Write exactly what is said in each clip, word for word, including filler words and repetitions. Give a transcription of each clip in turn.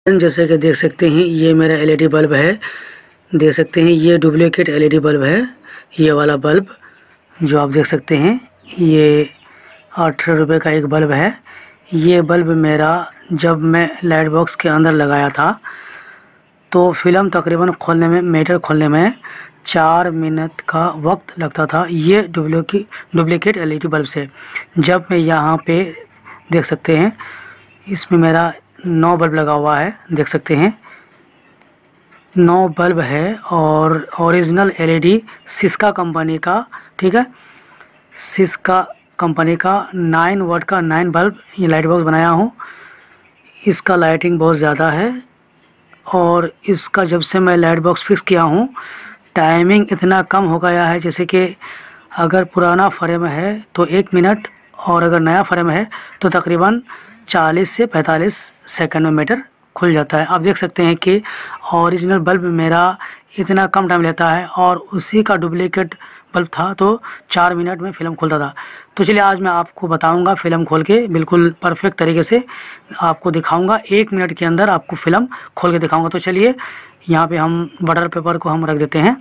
जैसे कि देख सकते हैं ये मेरा एलईडी बल्ब है। देख सकते हैं ये डुप्लीकेट एलईडी बल्ब है। ये वाला बल्ब जो आप देख सकते हैं ये अठारह रुपये का एक बल्ब है। ये बल्ब मेरा जब मैं लाइट बॉक्स के अंदर लगाया था तो फिल्म तकरीबन खोलने में मीटर खोलने में चार मिनट का वक्त लगता था ये डुप्लीकेट डुप्लीकेट एलईडी बल्ब से। जब मैं यहाँ पे देख सकते हैं इसमें मेरा नौ बल्ब लगा हुआ है। देख सकते हैं नौ बल्ब है और ओरिजिनल एलईडी सिस्का कंपनी का, ठीक है, सिस्का कंपनी का नाइन वाट का नाइन बल्ब ये लाइट बॉक्स बनाया हूँ। इसका लाइटिंग बहुत ज़्यादा है और इसका जब से मैं लाइट बॉक्स फिक्स किया हूँ टाइमिंग इतना कम हो गया है, जैसे कि अगर पुराना फ्रेम है तो एक मिनट और अगर नया फ्रेम है तो तकरीबन चालीस से पैंतालीस सेकंड में मीटर खुल जाता है। आप देख सकते हैं कि ओरिजिनल बल्ब मेरा इतना कम टाइम लेता है और उसी का डुप्लीकेट बल्ब था तो चार मिनट में फ़िल्म खुलता था। तो चलिए आज मैं आपको बताऊंगा फ़िल्म खोल के बिल्कुल परफेक्ट तरीके से आपको दिखाऊंगा। एक मिनट के अंदर आपको फ़िल्म खोल के दिखाऊंगा। तो चलिए यहाँ पे हम बटर पेपर को हम रख देते हैं।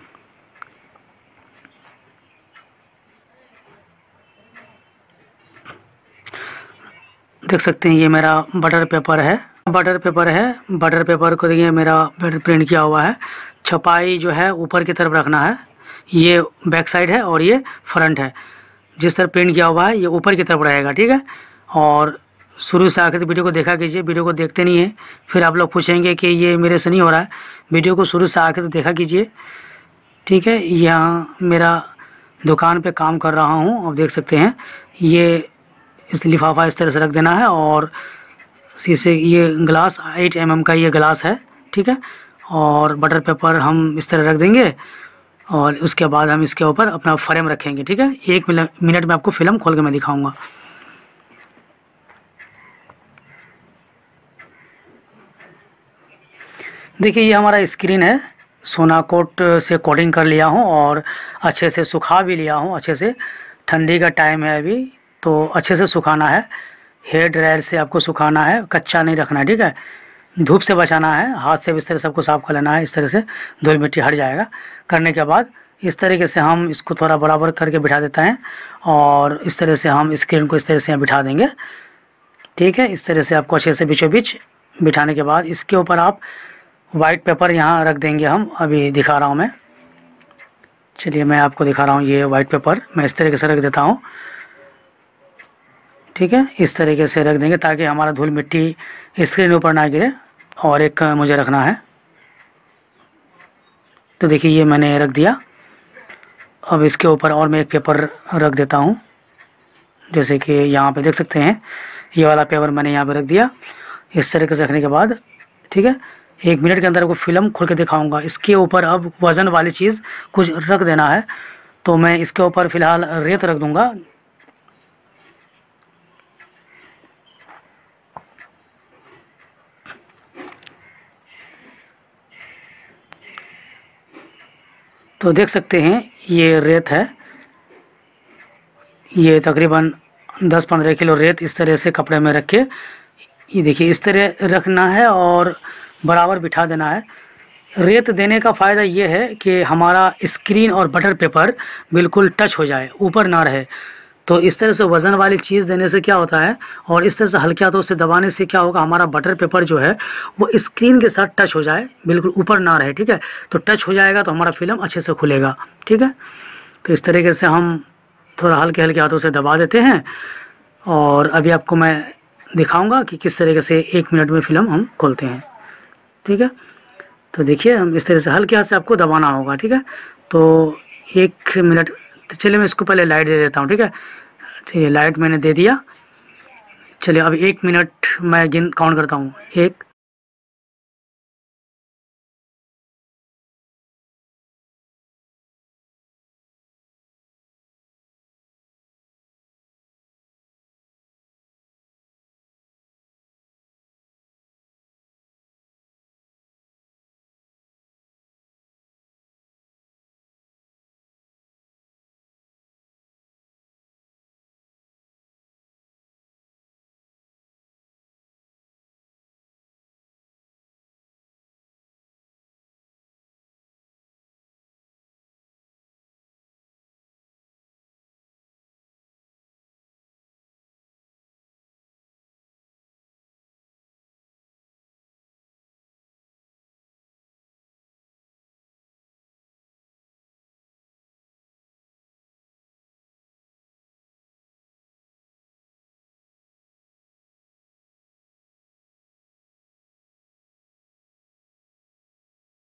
देख सकते हैं ये मेरा बटर पेपर है बटर पेपर है बटर पेपर को देखिए मेरा प्रिंट किया हुआ है। छपाई जो है ऊपर की तरफ रखना है, ये बैक साइड है और ये फ्रंट है। जिस तरह प्रिंट किया हुआ है ये ऊपर की तरफ रहेगा, ठीक है। और शुरू से आखिर तक वीडियो को देखा कीजिए। वीडियो को देखते नहीं है फिर आप लोग पूछेंगे कि ये मेरे से नहीं हो रहा है। वीडियो को शुरू से आखिर तक देखा कीजिए, ठीक है। यहाँ मेरा दुकान पे काम कर रहा हूँ। आप देख सकते हैं ये इस लिफाफा इस तरह से रख देना है और शीशे ये ग्लास एट एम एम का ये ग्लास है, ठीक है। और बटर पेपर हम इस तरह रख देंगे और उसके बाद हम इसके ऊपर अपना फ्रेम रखेंगे, ठीक है। एक मिनट में आपको फ़िल्म खोल के मैं दिखाऊंगा। देखिए ये हमारा स्क्रीन है, सोना कोट से कोटिंग कर लिया हूँ और अच्छे से सुखा भी लिया हूँ। अच्छे से ठंडी का टाइम है अभी तो अच्छे से सुखाना है। हेयर ड्रायर से आपको सुखाना है, कच्चा नहीं रखना है, ठीक है। धूप से बचाना है, हाथ से इस तरह सबको साफ़ कर लेना है। इस तरह से धूल मिट्टी हट जाएगा। करने के बाद इस तरीके से हम इसको थोड़ा बराबर करके बिठा देते हैं और इस तरह से हम स्क्रीन को इस तरह से यहाँ बिठा देंगे, ठीक है। इस तरह से आपको अच्छे से बीचों बीच बिठाने के बाद इसके ऊपर आप वाइट पेपर यहाँ रख देंगे। हम अभी दिखा रहा हूँ मैं, चलिए मैं आपको दिखा रहा हूँ। ये वाइट पेपर मैं इस तरीके से रख देता हूँ, ठीक है। इस तरीके से रख देंगे ताकि हमारा धूल मिट्टी स्क्रीन ऊपर ना गिरे। और एक मुझे रखना है, तो देखिए ये मैंने रख दिया। अब इसके ऊपर और मैं एक पेपर रख देता हूँ, जैसे कि यहाँ पे देख सकते हैं ये वाला पेपर मैंने यहाँ पे रख दिया। इस तरीके से रखने के बाद, ठीक है, एक मिनट के अंदर आपको फ़िल्म खोल के दिखाऊंगा। इसके ऊपर अब वज़न वाली चीज़ कुछ रख देना है, तो मैं इसके ऊपर फ़िलहाल रेत रख दूँगा। तो देख सकते हैं ये रेत है, ये तकरीबन दस पंद्रह किलो रेत इस तरह से कपड़े में रख के ये देखिए इस तरह रखना है और बराबर बिठा देना है। रेत देने का फ़ायदा ये है कि हमारा स्क्रीन और बटर पेपर बिल्कुल टच हो जाए, ऊपर ना रहे। तो इस तरह से वज़न वाली चीज़ देने से क्या होता है और इस तरह से हल्के हाथों से दबाने से क्या होगा, हमारा बटर पेपर जो है वो स्क्रीन के साथ टच हो जाए, बिल्कुल ऊपर ना रहे, ठीक है। तो टच हो जाएगा तो हमारा फ़िल्म अच्छे से खुलेगा, ठीक है। तो इस तरीके से हम थोड़ा हल्के हल्के हाथों से दबा देते हैं और अभी आपको मैं दिखाऊंगा कि किस तरीके से एक मिनट में फ़िल्म हम खोलते हैं, ठीक है। तो देखिए हम इस तरह से हल्के हाथ से आपको दबाना होगा, ठीक है। तो एक मिनट, तो चलिए मैं इसको पहले लाइट दे देता हूँ, ठीक है। चलिए लाइट मैंने दे दिया। चलिए अब एक मिनट मैं गिन काउंट करता हूँ। एक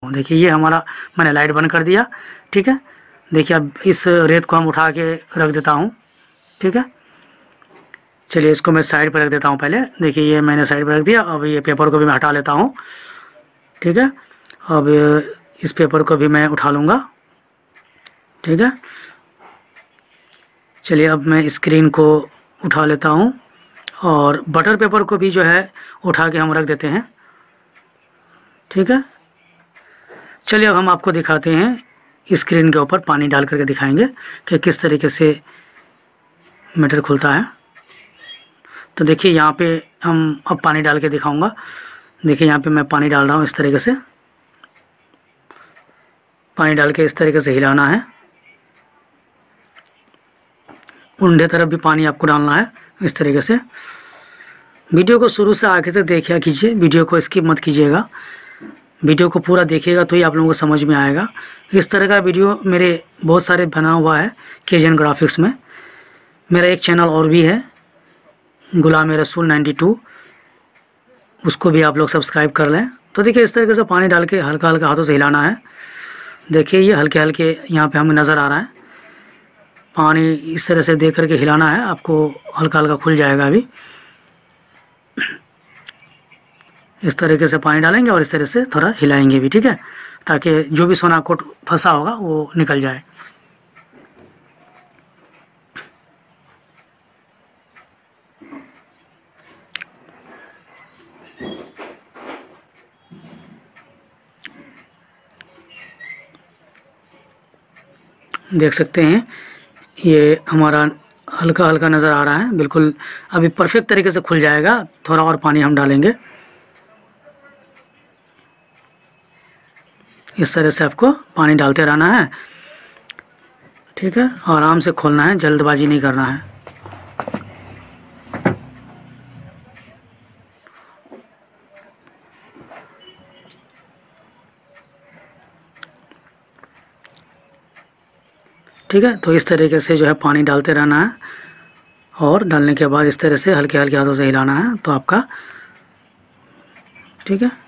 देखिए ये हमारा, मैंने लाइट बंद कर दिया। ठीक है, देखिए अब इस रेत को हम उठा के रख देता हूँ। ठीक है, चलिए इसको मैं साइड पर रख देता हूँ पहले। देखिए ये मैंने साइड पर रख दिया। अब ये पेपर को भी मैं हटा लेता हूँ। ठीक है, अब इस पेपर को भी मैं उठा लूँगा। ठीक है, चलिए अब मैं स्क्रीन को उठा लेता हूँ और बटर पेपर को भी जो है उठा के हम रख देते हैं। ठीक है, चलिए अब हम आपको दिखाते हैं, स्क्रीन के ऊपर पानी डाल करके दिखाएंगे कि किस तरीके से मीटर खुलता है। तो देखिए यहाँ पे हम अब पानी डाल के दिखाऊंगा। देखिए यहाँ पे मैं पानी डाल रहा हूँ। इस तरीके से पानी डाल के इस तरीके से हिलाना है। उल्टे तरफ भी पानी आपको डालना है इस तरीके से। वीडियो को शुरू से आगे तक देखिए कीजिए, वीडियो को स्किप मत कीजिएगा। वीडियो को पूरा देखिएगा तो ही आप लोगों को समझ में आएगा। इस तरह का वीडियो मेरे बहुत सारे बना हुआ है केजन ग्राफिक्स में। मेरा एक चैनल और भी है, गुलाम रसूल नाइन्टी टू, उसको भी आप लोग सब्सक्राइब कर लें। तो देखिए इस तरीके से पानी डाल के हल्का हल्का हाथों से हिलाना है। देखिए ये हल्के हल्के यहाँ पे हमें नज़र आ रहा है पानी। इस तरह से देख करके हिलाना है, आपको हल्का हल्का खुल जाएगा। अभी इस तरीके से पानी डालेंगे और इस तरह से थोड़ा हिलाएंगे भी। ठीक है, ताकि जो भी सोना कोट फंसा होगा वो निकल जाए। देख सकते हैं ये हमारा हल्का हल्का नज़र आ रहा है बिल्कुल। अभी परफेक्ट तरीके से खुल जाएगा। थोड़ा और पानी हम डालेंगे। इस तरह से आपको पानी डालते रहना है। ठीक है, आराम से खोलना है, जल्दबाजी नहीं करना है। ठीक है, तो इस तरीके से जो है पानी डालते रहना है और डालने के बाद इस तरह से हल्के हल्के हाथों से हिलाना है तो आपका, ठीक है,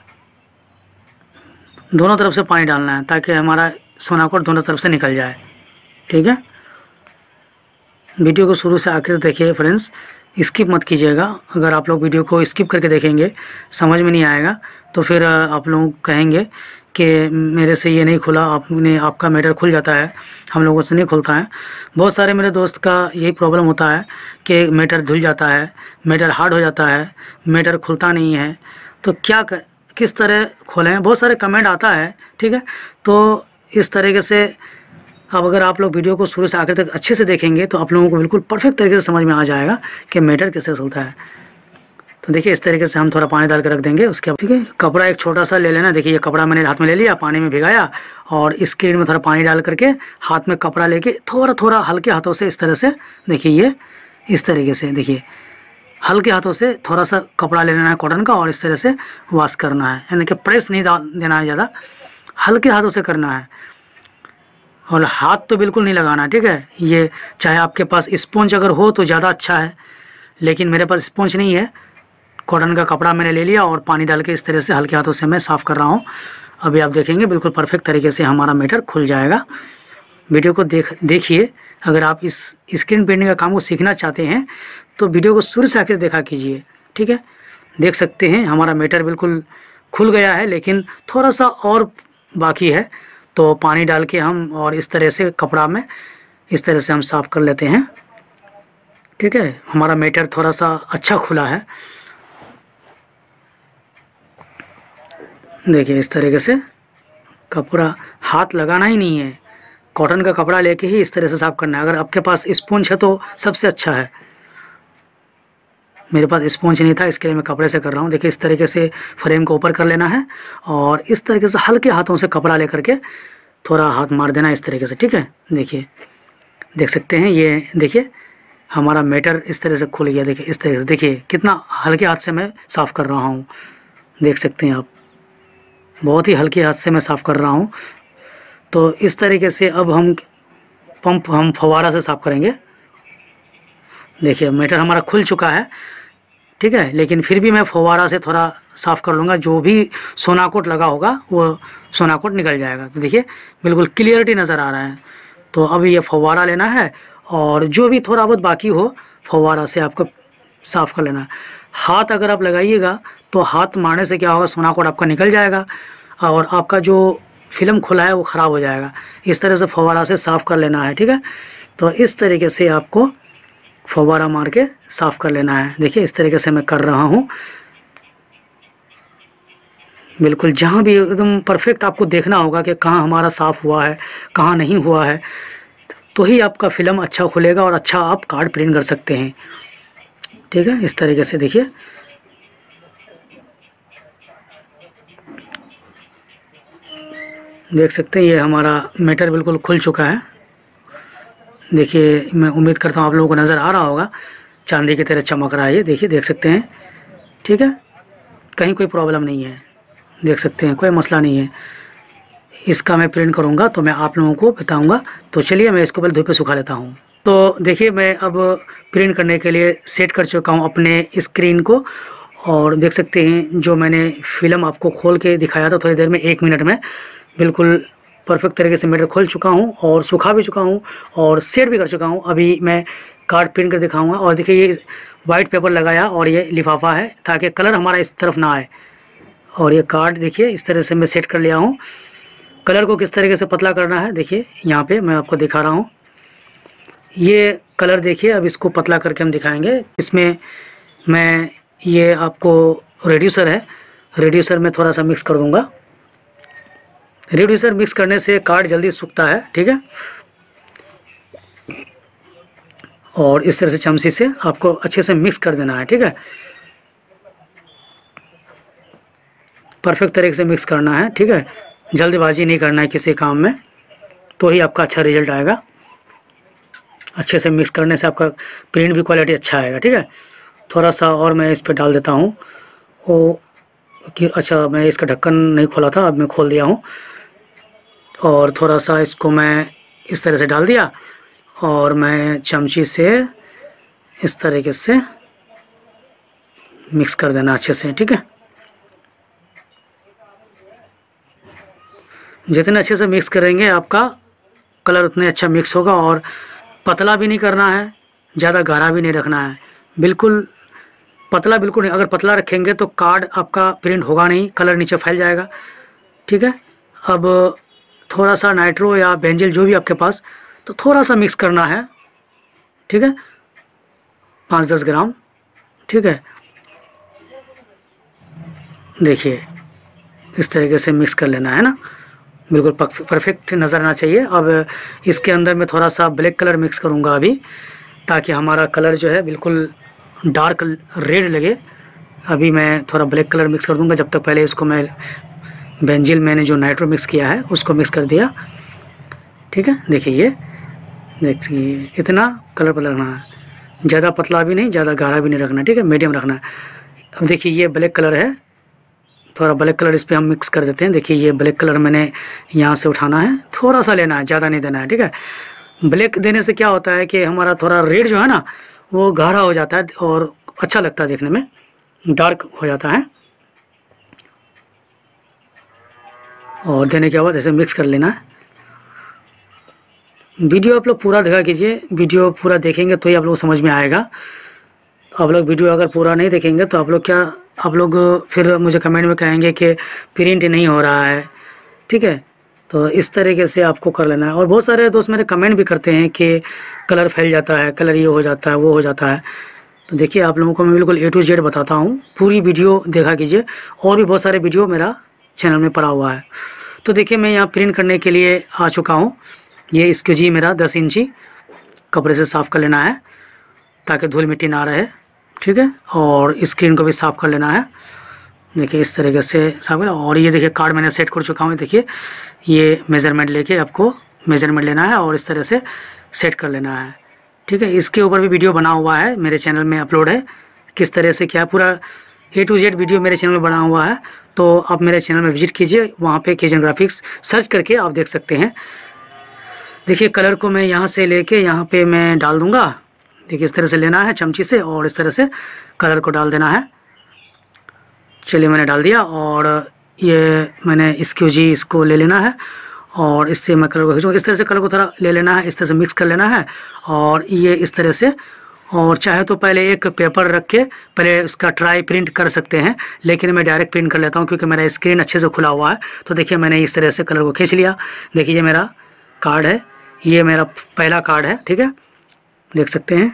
दोनों तरफ से पानी डालना है ताकि हमारा सोना कोट दोनों तरफ से निकल जाए। ठीक है, वीडियो को शुरू से आखिर देखिए फ्रेंड्स, स्किप मत कीजिएगा। अगर आप लोग वीडियो को स्किप करके देखेंगे, समझ में नहीं आएगा, तो फिर आप लोग कहेंगे कि मेरे से ये नहीं खुला, आपने आपका मीटर खुल जाता है, हम लोगों से नहीं खुलता है। बहुत सारे मेरे दोस्त का यही प्रॉब्लम होता है कि मीटर धुल जाता है, मीटर हार्ड हो जाता है, मीटर खुलता नहीं है। तो क्या कर, किस तरह खोलें, बहुत सारे कमेंट आता है। ठीक है, तो इस तरीके से अब अगर आप लोग वीडियो को शुरू से आखिर तक अच्छे से देखेंगे तो आप लोगों को बिल्कुल परफेक्ट तरीके से समझ में आ जाएगा कि मीटर किस तरह से खुलता है। तो देखिए इस तरीके से हम थोड़ा पानी डाल के रख देंगे। उसके बाद ठीक है, कपड़ा एक छोटा सा ले लेना। देखिए ये कपड़ा मैंने हाथ में ले लिया, पानी में भिगाया और स्क्रीन में थोड़ा पानी डाल करके हाथ में कपड़ा लेके थोड़ा थोड़ा हल्के हाथों से इस तरह से, देखिए ये इस तरीके से, देखिए हल्के हाथों से थोड़ा सा कपड़ा ले लेना है कॉटन का और इस तरह से वॉश करना है। यानी कि प्रेस नहीं देना है ज़्यादा, हल्के हाथों से करना है और हाथ तो बिल्कुल नहीं लगाना। ठीक है, ये चाहे आपके पास स्पॉन्ज अगर हो तो ज़्यादा अच्छा है, लेकिन मेरे पास स्पॉन्ज नहीं है। कॉटन का कपड़ा मैंने ले लिया और पानी डाल के इस तरह से हल्के हाथों से मैं साफ़ कर रहा हूँ। अभी आप देखेंगे बिल्कुल परफेक्ट तरीके से हमारा मीटर खुल जाएगा। वीडियो को देख देखिए। अगर आप इस स्क्रीन पेंटिंग का काम को सीखना चाहते हैं तो वीडियो को शुरू से आखिर देखा कीजिए। ठीक है, देख सकते हैं हमारा मीटर बिल्कुल खुल गया है, लेकिन थोड़ा सा और बाकी है। तो पानी डाल के हम और इस तरह से कपड़ा में इस तरह से हम साफ़ कर लेते हैं। ठीक है, हमारा मीटर थोड़ा सा अच्छा खुला है। देखिए इस तरीके से कपड़ा हाथ लगाना ही नहीं है, कॉटन का कपड़ा लेके ही इस तरह से साफ़ करना है। अगर आपके पास स्पॉन्ज है तो सबसे अच्छा है। मेरे पास स्पॉन्ज नहीं था, इसके लिए मैं कपड़े से कर रहा हूँ। देखिए इस तरीके से फ्रेम को ऊपर कर लेना है और इस तरीके से हल्के हाथों से कपड़ा लेकर के थोड़ा हाथ मार देना इस तरीके से। ठीक है, देखिए देख सकते हैं, ये देखिए हमारा मीटर इस तरह से खुल गया। देखिए इस तरीके से, देखिए कितना हल्के हाथ से मैं साफ़ कर रहा हूँ। देख सकते हैं आप, बहुत ही हल्के हाथ से मैं साफ़ कर रहा हूँ। तो इस तरीके से अब हम पंप हम फव्वारा से साफ़ करेंगे। देखिए मीटर हमारा खुल चुका है। ठीक है। लेकिन फिर भी मैं फव्वारा से थोड़ा साफ़ कर लूँगा, जो भी सोना कोट लगा होगा वो सोना कोट निकल जाएगा। तो देखिए बिल्कुल क्लियरिटी नज़र आ रहा है। तो अब ये फव्वारा लेना है और जो भी थोड़ा बहुत बाकी हो फव्वारा से आपको साफ़ कर लेना है। हाथ अगर आप लगाइएगा तो हाथ मारने से क्या होगा, सोना कोट आपका निकल जाएगा और आपका जो फिल्म खुला है वो ख़राब हो जाएगा। इस तरह से फव्वारा से साफ़ कर लेना है, ठीक है। तो इस तरीके से आपको फव्वारा मार के साफ़ कर लेना है। देखिए इस तरीके से मैं कर रहा हूँ। बिल्कुल जहाँ भी एकदम परफेक्ट आपको देखना होगा कि कहाँ हमारा साफ़ हुआ है, कहाँ नहीं हुआ है, तो ही आपका फ़िल्म अच्छा खुलेगा और अच्छा आप कार्ड प्रिंट कर सकते हैं, ठीक है। इस तरीके से देखिए देख सकते हैं ये हमारा मीटर बिल्कुल खुल चुका है। देखिए मैं उम्मीद करता हूँ आप लोगों को नज़र आ रहा होगा, चांदी की तरह चमक रहा है ये। देखिए देख सकते हैं, ठीक है। कहीं कोई प्रॉब्लम नहीं है, देख सकते हैं कोई मसला नहीं है। इसका मैं प्रिंट करूँगा तो मैं आप लोगों को बताऊँगा। तो चलिए मैं इसको पहले धूप पे सुखा लेता हूँ। तो देखिए मैं अब प्रिंट करने के लिए सेट कर चुका हूँ अपने स्क्रीन को, और देख सकते हैं जो मैंने फ़िल्म आपको खोल के दिखाया था थोड़ी देर में, एक मिनट में बिल्कुल परफेक्ट तरीके से मीटर खोल चुका हूँ और सुखा भी चुका हूँ और सेट भी कर चुका हूँ। अभी मैं कार्ड प्रिंट कर दिखाऊंगा। और देखिए ये वाइट पेपर लगाया और ये लिफाफा है ताकि कलर हमारा इस तरफ ना आए। और ये कार्ड देखिए इस तरह से मैं सेट कर लिया हूँ। कलर को किस तरीके से पतला करना है देखिए यहाँ पे मैं आपको दिखा रहा हूँ। ये कलर देखिए, अब इसको पतला करके हम दिखाएंगे। इसमें मैं ये आपको रेड्यूसर है, रेड्यूसर में थोड़ा सा मिक्स कर दूँगा। रेड्यूसर मिक्स करने से कार्ड जल्दी सूखता है, ठीक है। और इस तरह से चमची से आपको अच्छे से मिक्स कर देना है, ठीक है। परफेक्ट तरीके से मिक्स करना है, ठीक है। जल्दबाजी नहीं करना है किसी काम में, तो ही आपका अच्छा रिजल्ट आएगा। अच्छे से मिक्स करने से आपका प्रिंट भी क्वालिटी अच्छा आएगा, ठीक है। थोड़ा सा और मैं इस पर डाल देता हूँ वो कि अच्छा मैं इसका ढक्कन नहीं खोला था, अब मैं खोल दिया हूँ। और थोड़ा सा इसको मैं इस तरह से डाल दिया और मैं चमची से इस तरीके से मिक्स कर देना अच्छे से, ठीक है। जितने अच्छे से मिक्स करेंगे आपका कलर उतने अच्छा मिक्स होगा। और पतला भी नहीं करना है, ज़्यादा गाढ़ा भी नहीं रखना है, बिल्कुल पतला बिल्कुल नहीं। अगर पतला रखेंगे तो कार्ड आपका प्रिंट होगा नहीं, कलर नीचे फैल जाएगा, ठीक है। अब थोड़ा सा नाइट्रो या बेंजिल जो भी आपके पास, तो थोड़ा सा मिक्स करना है, ठीक है, पाँच दस ग्राम, ठीक है। देखिए इस तरीके से मिक्स कर लेना है ना, बिल्कुल परफेक्ट नज़र आना चाहिए। अब इसके अंदर मैं थोड़ा सा ब्लैक कलर मिक्स करूँगा अभी, ताकि हमारा कलर जो है बिल्कुल डार्क रेड लगे। अभी मैं थोड़ा ब्लैक कलर मिक्स कर दूँगा। जब तक पहले इसको मैं बेंजिल मैंने जो नाइट्रो मिक्स किया है उसको मिक्स कर दिया, ठीक है। देखिए ये देखिए इतना कलर पतला रखना है, ज़्यादा पतला भी नहीं, ज़्यादा गाढ़ा भी नहीं रखना, ठीक है, मीडियम रखना है। अब देखिए ये ब्लैक कलर है, थोड़ा ब्लैक कलर इस पर हम मिक्स कर देते हैं। देखिए ये ब्लैक कलर मैंने यहाँ से उठाना है, थोड़ा सा लेना है, ज़्यादा नहीं देना है, ठीक है। ब्लैक देने से क्या होता है कि हमारा थोड़ा रेड जो है ना वो गाढ़ा हो जाता है और अच्छा लगता है देखने में, डार्क हो जाता है। और देने के बाद ऐसे मिक्स कर लेना है। वीडियो आप लोग पूरा देखा कीजिए, वीडियो पूरा देखेंगे तो ही आप लोग समझ में आएगा। आप लोग वीडियो अगर पूरा नहीं देखेंगे तो आप लोग क्या आप लोग फिर मुझे कमेंट में कहेंगे कि प्रिंट नहीं हो रहा है, ठीक है। तो इस तरीके से आपको कर लेना है। और बहुत सारे दोस्त मेरे कमेंट भी करते हैं कि कलर फैल जाता है, कलर ये हो जाता है, वो हो जाता है। तो देखिए आप लोगों को मैं बिल्कुल ए टू जेड बताता हूँ, पूरी वीडियो देखा कीजिए। और भी बहुत सारे वीडियो मेरा चैनल में पड़ा हुआ है। तो देखिए मैं यहाँ प्रिंट करने के लिए आ चुका हूँ। ये स्क्यूजी मेरा दस इंची कपड़े से साफ़ कर लेना है ताकि धूल मिट्टी ना रहे, ठीक है। और स्क्रीन को भी साफ़ कर लेना है। देखिए इस तरीके से साफ करना। और ये देखिए कार्ड मैंने सेट कर चुका हूँ। देखिए ये मेज़रमेंट लेके आपको मेज़रमेंट लेना है और इस तरह से सेट कर लेना है, ठीक है। इसके ऊपर भी वीडियो बना हुआ है, मेरे चैनल में अपलोड है, किस तरह से क्या पूरा ए टू जेड वीडियो मेरे चैनल में बना हुआ है। तो आप मेरे चैनल में विजिट कीजिए, वहाँ पे केजन ग्राफिक्स सर्च करके आप देख सकते हैं। देखिए कलर को मैं यहाँ से लेके यहाँ पे मैं डाल दूँगा। देखिए इस तरह से लेना है चमची से और इस तरह से कलर को डाल देना है। चलिए मैंने डाल दिया और ये मैंने इसको जी इसको ले लेना है और इससे मैं कलर को खींचूँ। इस तरह से कलर को थोड़ा ले लेना है, इस तरह से मिक्स कर लेना है और ये इस तरह से। और चाहे तो पहले एक पेपर रख के पहले उसका ट्राई प्रिंट कर सकते हैं, लेकिन मैं डायरेक्ट प्रिंट कर लेता हूँ क्योंकि मेरा स्क्रीन अच्छे से खुला हुआ है। तो देखिए मैंने इस तरह से कलर को खींच लिया। देखिए ये मेरा कार्ड है, ये मेरा पहला कार्ड है, ठीक है, देख सकते हैं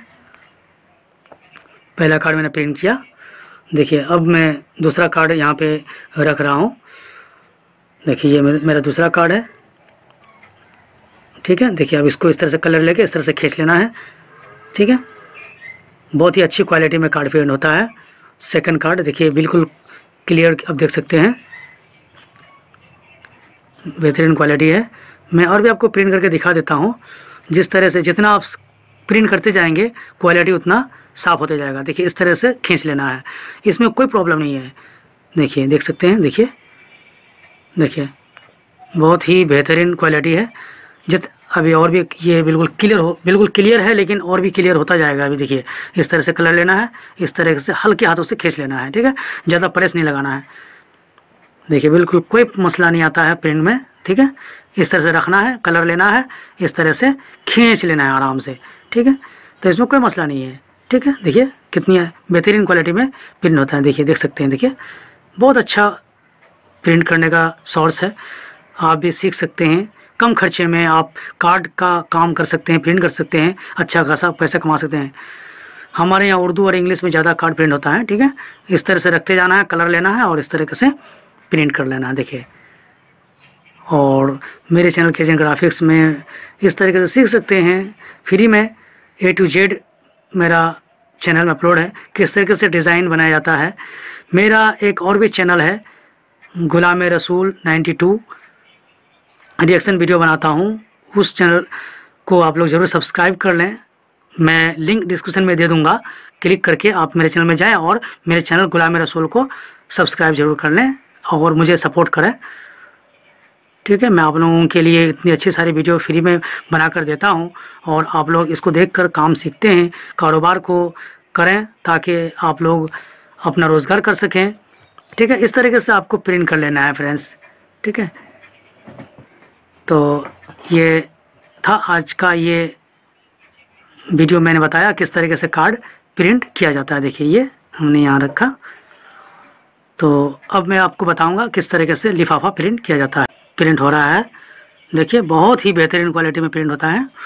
पहला कार्ड मैंने प्रिंट किया। देखिए अब मैं दूसरा कार्ड यहाँ पे रख रहा हूँ। देखिए ये मेरा दूसरा कार्ड है, ठीक है। देखिए अब इसको इस तरह से कलर लेके इस तरह से खींच लेना है, ठीक है। बहुत ही अच्छी क्वालिटी में कार्ड प्रिंट होता है। सेकंड कार्ड देखिए बिल्कुल क्लियर, अब देख सकते हैं बेहतरीन क्वालिटी है। मैं और भी आपको प्रिंट करके दिखा देता हूँ। जिस तरह से जितना आप प्रिंट करते जाएंगे क्वालिटी उतना साफ़ होते जाएगा। देखिए इस तरह से खींच लेना है, इसमें कोई प्रॉब्लम नहीं है। देखिए देख सकते हैं, देखिए देखिए बहुत ही बेहतरीन क्वालिटी है। जित अभी और भी ये बिल्कुल क्लियर हो बिल्कुल क्लियर है, लेकिन और भी क्लियर होता जाएगा। अभी देखिए इस तरह से कलर लेना है, इस तरह से हल्के हाथों से खींच लेना है, ठीक है, ज़्यादा प्रेस नहीं लगाना है। देखिए बिल्कुल कोई मसला नहीं आता है प्रिंट में, ठीक है। इस तरह से रखना है, कलर लेना है, इस तरह से खींच लेना है आराम से, ठीक है। तो इसमें कोई मसला नहीं है, ठीक है। देखिए कितनी बेहतरीन क्वालिटी में प्रिंट होता है। देखिए देख सकते हैं, देखिए बहुत अच्छा प्रिंट करने का सोर्स है। आप भी सीख सकते हैं, कम खर्चे में आप कार्ड का काम कर सकते हैं, प्रिंट कर सकते हैं, अच्छा खासा पैसा कमा सकते हैं। हमारे यहाँ उर्दू और इंग्लिश में ज़्यादा कार्ड प्रिंट होता है, ठीक है। इस तरह से रखते जाना है, कलर लेना है और इस तरीके से प्रिंट कर लेना है। देखिए और मेरे चैनल के एजेंट ग्राफिक्स में इस तरीके से सीख सकते हैं फ्री में। ए टू जेड मेरा चैनल में अपलोड है, किस तरीके से डिज़ाइन बनाया जाता है। मेरा एक और भी चैनल है Ghulam Rasool ninety two, reaction video बनाता हूँ। उस चैनल को आप लोग ज़रूर सब्सक्राइब कर लें, मैं लिंक डिस्क्रिप्शन में दे दूँगा। क्लिक करके आप मेरे चैनल में जाएं और मेरे चैनल गुलाम रसूल को सब्सक्राइब ज़रूर कर लें और मुझे सपोर्ट करें, ठीक है। मैं आप लोगों के लिए इतनी अच्छी सारी वीडियो फ्री में बना कर देता हूं और आप लोग इसको देखकर काम सीखते हैं, कारोबार को करें ताकि आप लोग अपना रोज़गार कर सकें, ठीक है। इस तरीके से आपको प्रिंट कर लेना है फ्रेंड्स, ठीक है। तो ये था आज का ये वीडियो, मैंने बताया किस तरीके से कार्ड प्रिंट किया जाता है। देखिए ये हमने यहाँ रखा। तो अब मैं आपको बताऊँगा किस तरीके से लिफाफा प्रिंट किया जाता है। प्रिंट हो रहा है, देखिए बहुत ही बेहतरीन क्वालिटी में प्रिंट होता है।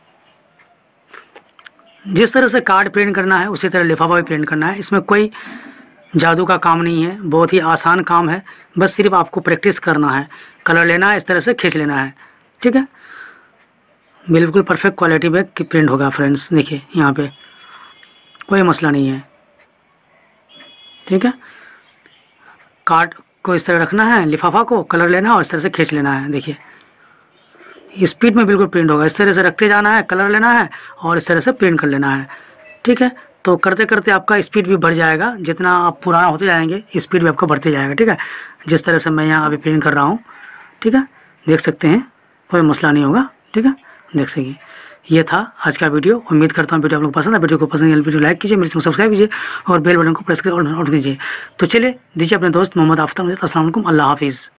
जिस तरह से कार्ड प्रिंट करना है उसी तरह लिफाफा भी प्रिंट करना है। इसमें कोई जादू का काम नहीं है, बहुत ही आसान काम है। बस सिर्फ आपको प्रैक्टिस करना है, कलर लेना है, इस तरह से खींच लेना है, ठीक है। बिल्कुल परफेक्ट क्वालिटी में प्रिंट होगा फ्रेंड्स। देखिए यहाँ पे कोई मसला नहीं है, ठीक है। कार्ड को इस तरह रखना है, लिफाफा को कलर लेना है और इस तरह से खींच लेना है। देखिए स्पीड में बिल्कुल प्रिंट होगा। इस तरह से रखते जाना है, कलर लेना है और इस तरह से प्रिंट कर लेना है, ठीक है। तो करते करते आपका स्पीड भी बढ़ जाएगा, जितना आप पुराना होते जाएंगे स्पीड भी आपका बढ़ते जाएगा, ठीक है। जिस तरह से मैं यहाँ अभी प्रिंट कर रहा हूँ, ठीक है, देख सकते हैं कोई मसला नहीं होगा, ठीक है। देख सकिए ये था आज का वीडियो। उम्मीद करता हूँ वीडियो आप लोग पसंद है। वीडियो को पसंद है वीडियो लाइक कीजिए, मेरे चैनल को सब्सक्राइब कीजिए और बेल बटन को प्रेस करके ऑन कीजिए। तो चलिए दीजिए अपने दोस्त मोहम्मद आफ्ताब, अस्सलाम वालेकुम, अल्लाह हाफिज़।